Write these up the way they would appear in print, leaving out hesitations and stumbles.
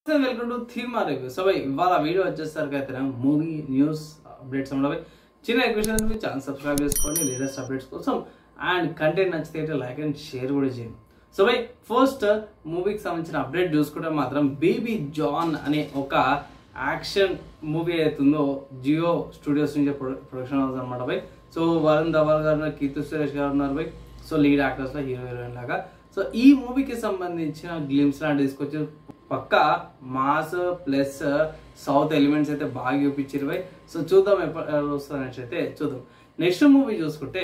Welcome to Teenmaar review. So ఇవాళ video వచ్చేసరికి అయితే మూవీ న్యూస్ అప్డేట్స్ ఉండవు. చిన్న రిక్వెస్ట్ మీ ఛానల్ సబ్స్క్రైబ్ చేసుకోండి లేటెస్ట్ అప్డేట్స్ కోసం. అండ్ కంటెంట్ నచ్చితే అయితే లైక్ అండ్ షేర్ కూడా చేయండి. సో ఫస్ట్ మూవీకి సంబంధించిన అప్డేట్ చూసుకుంటే మాత్రం బేబీ జాన్ అనే ఒక యాక్షన్ మూవీ అవుతుందో జియో స్టూడియోస్ నుంచి ప్రొడక్షన్ హౌస్ అనమాట బై. సో వరుణ్ ధవల్ గారు ఉన్నారు, కీర్తి సురేష్ గారు ఉన్నారు బై. సో లీడ్ యాక్టర్స్లో హీరో హీరోయిన్ లాగా. సో ఈ మూవీకి సంబంధించిన గ్లిమ్స్ లాంటి తీసుకొచ్చి పక్కా మాస్ ప్లస్ సౌత్ ఎలిమెంట్స్ అయితే బాగా చూపించారు బై. సో చూద్దాం ఎప్పుడు వస్తుందనేసి అయితే చూద్దాం. నెక్స్ట్ మూవీ చూసుకుంటే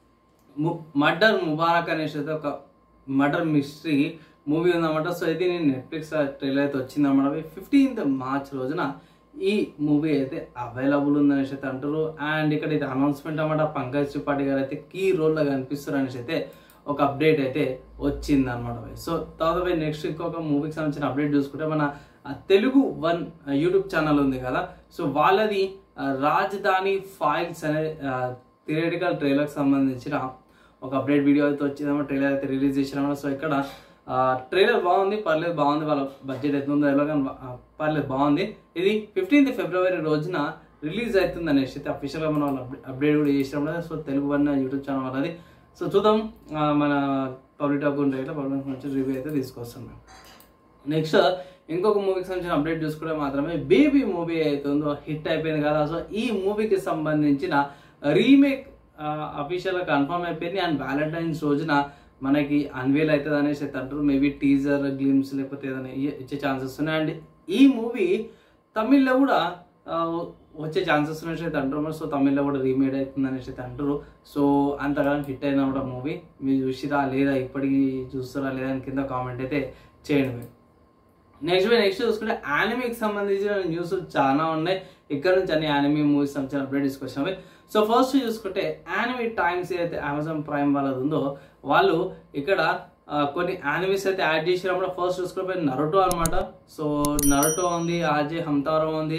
మర్డర్ ముబారక్ అనేసి అయితే ఒక మర్డర్ మిస్టరీ మూవీ ఉందన్నమాట. సో ఇది నేను నెట్ఫ్లిక్స్ ట్రైలర్ అయితే వచ్చిందన్నమాట. 15th March రోజున ఈ మూవీ అయితే అవైలబుల్ ఉందనేసి అయితే అంటారు. అండ్ ఇక్కడ ఇది అనౌన్స్మెంట్ అన్నమాట. పంకజ్ త్రిపాఠి గారు అయితే కీ రోల్లో కనిపిస్తారు అనేసి అయితే ఒక అప్డేట్ అయితే వచ్చింది అనమాట. సో తర్వాత నెక్స్ట్ ఇంకొక మూవీకి సంబంధించిన అప్డేట్ చూసుకుంటే మన తెలుగు వన్ యూట్యూబ్ ఛానల్ ఉంది కదా. సో వాళ్ళది రాజధాని ఫైల్స్ అనే థియేటికల్ ట్రైలర్కి సంబంధించిన ఒక అప్డేట్ వీడియో అయితే వచ్చిందన్నమాట. ట్రైలర్ అయితే రిలీజ్ చేసినమాట. సో ఇక్కడ ట్రైలర్ బాగుంది, పర్లేదు బాగుంది. వాళ్ళ బడ్జెట్ ఎంత ఉందో ఎలా కానీ పర్లేదు బాగుంది. ఇది 15th February రోజున రిలీజ్ అవుతుంది అనేసి అయితే అఫీషియల్గా మనం వాళ్ళు అప్డేట్ కూడా చేసినప్పుడు. So Telugu one YouTube channel వాళ్ళది. సో చూద్దాం మన పబ్లిక్ టాక్ ఉంటాయి పబ్లిక్ నుంచి రివ్యూ అయితే తీసుకొస్తున్నాం. నెక్స్ట్ ఇంకొక మూవీకి సంబంధించిన అప్డేట్ చూసుకుంటే మాత్రమే బేబీ మూవీ అవుతుందో హిట్ అయిపోయింది కదా. సో ఈ మూవీకి సంబంధించిన రీమేక్ అఫీషియల్గా కన్ఫర్మ్ అయిపోయింది. అండ్ వ్యాలంటైన్స్ రోజున మనకి అన్వేల్ అవుతుంది అనేసి అయితే అంటారు. మేబీ టీజర్ గ్లిమ్స్ లేకపోతే ఏదైనా ఇచ్చే ఛాన్సెస్ ఉన్నాయి. అండ్ ఈ మూవీ తమిళ్లో కూడా వచ్చే ఛాన్సెస్ అనేసి అయితే అంటారు. సో తమిళ్లో కూడా రీమేడ్ అవుతుంది అనేసి అయితే అంటారు. సో అంతకాలం హిట్ అయినప్పుడు మూవీ మీరు చూసిరా లేదా, ఇప్పటికీ చూస్తారా లేదా అని కింద కామెంట్ అయితే చేయండి. నెక్స్ట్ చూసుకుంటే యానిమీకి సంబంధించిన న్యూస్ చాలా ఉన్నాయి. ఇక్కడ నుంచి అన్ని యానిమీ మూవీస్ సంబంధించిన అప్డేట్ తీసుకొచ్చినవి. సో ఫస్ట్ చూసుకుంటే యానిమీ టైమ్స్ ఏదైతే అమెజాన్ ప్రైమ్ వాళ్ళది ఉందో వాళ్ళు ఇక్కడ కొన్ని యానిమీస్ అయితే యాడ్ చేసినప్పుడు ఫస్ట్ చూసుకుంటే నరుటో అనమాట. సో నరుటో ఉంది, ఆర్జే హంతారో ఉంది,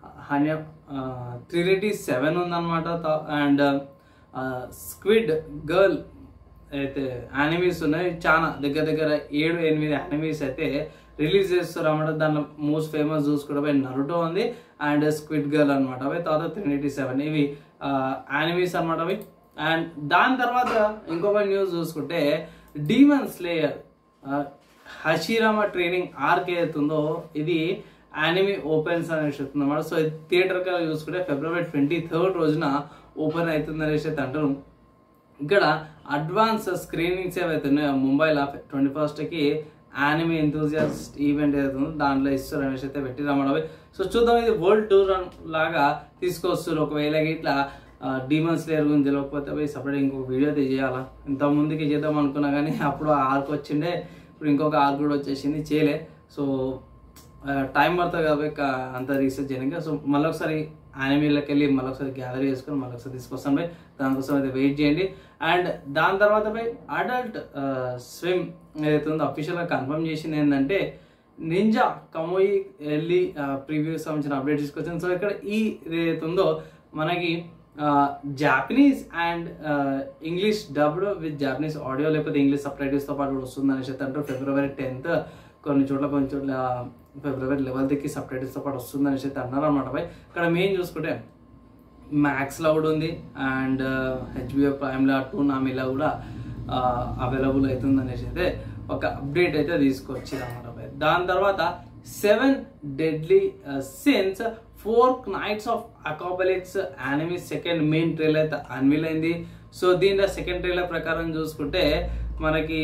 387 ఉందన్నమాట. అండ్ స్క్విడ్ గర్ల్ అయితే యానిమీస్ ఉన్నాయి. చాలా దగ్గర 7-8 యానిమీస్ అయితే రిలీజ్ చేస్తారు అన్నమాట. దాంట్లో మోస్ట్ ఫేమస్ చూసుకుంటే నరుటో ఉంది అండ్ స్క్విడ్ గర్ల్ అనమాట. అవి తర్వాత 387 ఇవి యానిమీస్ అనమాట అవి. అండ్ దాని తర్వాత ఇంకొక న్యూస్ చూసుకుంటే demon slayer Hashira training arc అవుతుందో ఇది యానిమీ ఓపెన్స్ అనేసి అవుతుంది అన్నమాట. సో థియేటర్గా చూసుకుంటే February 23rd రోజున ఓపెన్ అవుతుంది అనేసి అయితే అంటారు. ఇక్కడ అడ్వాన్స్ స్క్రీనింగ్స్ ఏవైతే ఉన్నాయో ముంబైలో 21st యానిమీ ఎంతూజియాస్ట్ ఈవెంట్ ఏదైతుందో దాంట్లో ఇస్తారు అనేసి అయితే పెట్టిరమ్మడవి. సో చూద్దాం ఇది వరల్డ్ టూర్ లాగా తీసుకొస్తారు. ఒకవేళ ఇట్లా డీమన్ స్లేయర్ గురించి తెలియకపోతే సపరేట్ ఇంకొక వీడియో అయితే చేయాలా. ఇంతకుముందుకి చేద్దాం అనుకున్నా కానీ అప్పుడు ఆర్క్ వచ్చిండే, ఇప్పుడు ఇంకొక ఆర్క్ కూడా వచ్చేసింది చేయలే. సో టైం పడుతుంది కాబట్టి అంత రీసెర్చ్ చేయడానికి. సో మళ్ళీ ఒకసారి యానిమీలోకి వెళ్ళి మళ్ళీ ఒకసారి గ్యాదర్ చేసుకొని మళ్ళీ ఒకసారి తీసుకొస్తాం బై. దానికోసం అయితే వెయిట్ చేయండి. అండ్ దాని తర్వాత బై అడల్ట్ స్విమ్ ఏదైతే ఉందో అఫీషియల్గా కన్ఫర్మ్ చేసింది ఏంటంటే నింజా కమోయి వెళ్ళి ప్రీవ్యూకి సంబంధించిన అప్డేట్ తీసుకొచ్చాను. సో ఇక్కడ ఈ ఏదైతే ఉందో మనకి Japanese and English dubbed with Japanese audio లేకపోతే ఇంగ్లీష్ సబ్‌టైటిల్స్తో పాటు కూడా వస్తుంది అనేసి అంటారు. February 10th కొన్ని చోట్ల February 11th సబ్‌టైటిల్స్తో పాటు వస్తుంది అనేసి అయితే అన్నారు అనమాట బై. ఇక్కడ మెయిన్ చూసుకుంటే మ్యాక్స్లో కూడా ఉంది అండ్ HBO ప్రైమ్లో టూనామీలో కూడా అవైలబుల్ అవుతుంది అనేసి అయితే ఒక అప్డేట్ అయితే తీసుకొచ్చింది అనమాట బై. దాని తర్వాత 7 Deadly Sins 4 Nights of Apocalypse anime second main trailer అయితే అన్వీల్ అయింది. సో దీంట్లో సెకండ్ ట్రైలర్ ప్రకారం చూసుకుంటే మనకి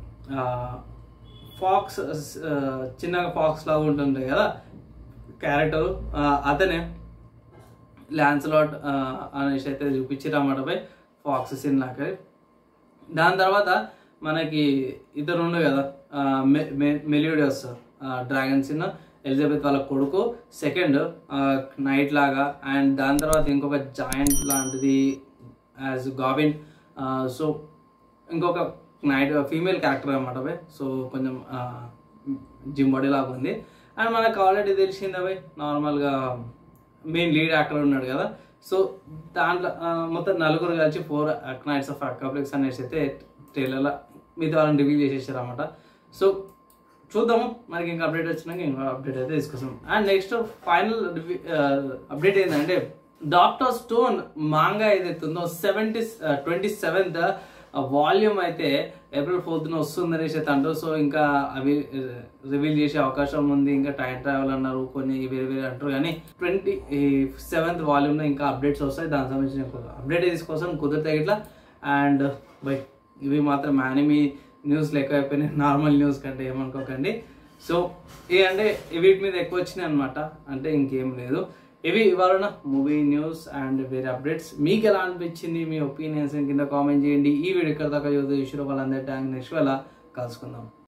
ఫాక్స్ చిన్నగా ఫాక్స్ లాగా ఉంటుంది కదా క్యారెక్టర్, అతనే ల్యాన్స్లాట్ అనేసి అయితే చూపించారు అన్నమాట బై ఫాక్స్ సీన్ లాగా. దాని తర్వాత మనకి ఇద్దరు ఉండు కదా మెలియోడియస్ డ్రాగన్ సీన్ ఎలిజబెత్ వాళ్ళ కొడుకు సెకండ్ నైట్ లాగా. అండ్ దాని తర్వాత ఇంకొక జాయింట్ లాంటిది యాజ్ గాబిన్. సో ఇంకొక నైట్ ఫీమేల్ క్యారెక్టర్ అనమాట బై. సో కొంచెం జిమ్ బాడీ లాగా ఉంది. అండ్ మనకు ఆల్రెడీ తెలిసింది అవి నార్మల్గా మెయిన్ లీడ్ యాక్టర్ ఉన్నాడు కదా. సో దాంట్లో మొత్తం నలుగురు కలిసి 4 Nights of Apocalypse అనేసి అయితే ట్రైలర్లో మిగతా వాళ్ళని రివీల్ చేసేసారు అనమాట. సో చూద్దాము, మనకి ఇంకా అప్డేట్ వచ్చినాక ఇంకా అప్డేట్ అయితే తీసుకొస్తాం. అండ్ నెక్స్ట్ ఫైనల్ అప్డేట్ ఏంటంటే డాక్టర్ స్టోన్ మాంగా ఏదైతే ఉందో 27th వాల్యూమ్ అయితే April 4th వస్తుందని అయితే అంటారు. సో ఇంకా అవి రివీల్ చేసే అవకాశం ఉంది. ఇంకా టైం ట్రావెల్ అన్నారు, కొన్ని వేరే వేరే అంటారు. కానీ 27th వాల్యూమ్లో ఇంకా అప్డేట్స్ వస్తాయి. దానికి సంబంధించిన అప్డేట్ తీసుకొస్తాం కుదిరితే ఇట్లా. అండ్ బై ఇవి మాత్రం యానిమీ న్యూస్లు ఎక్కువ అయిపోయినాయి, నార్మల్ న్యూస్ కంటే ఏమనుకోకండి. సో ఇవి అంటే వీటి మీద ఎక్కువ వచ్చినాయి అనమాట, అంటే ఇంకేం లేదు. ఇవి ఇవాళ మూవీ న్యూస్ అండ్ వేరే అప్డేట్స్. మీకు ఎలా అనిపించింది, మీ ఒపీనియన్స్ కింద కామెంట్ చేయండి. ఈ వీడియో ఇక్కడ దాకా చూసారో వాళ్ళందరి నెక్స్ట్ వేళ కలుసుకుందాం.